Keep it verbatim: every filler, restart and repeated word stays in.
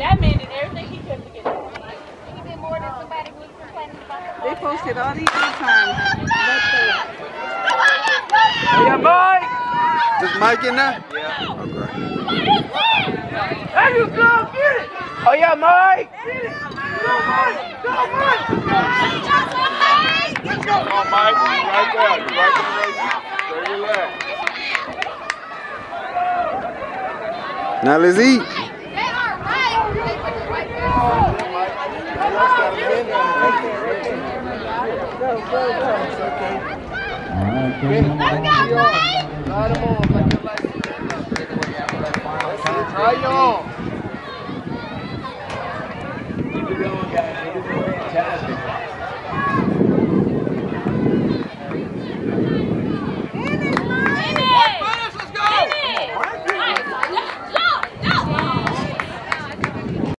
That man did everything he could to get it. He did more than somebody who was complaining about the They posted all these good times. Yeah, Mike! Is Mike in there? Yeah. Okay. There you go, get it! Oh yeah, Mike! Get it! Go, Mike! Go, Mike! Come on, Mike. You're right there. You're right there. Stay relaxed. Now let's eat. They are right. They put it right there. Go, go, go. It's okay. Let's go, Mike. Ride him on like you like. Try you on.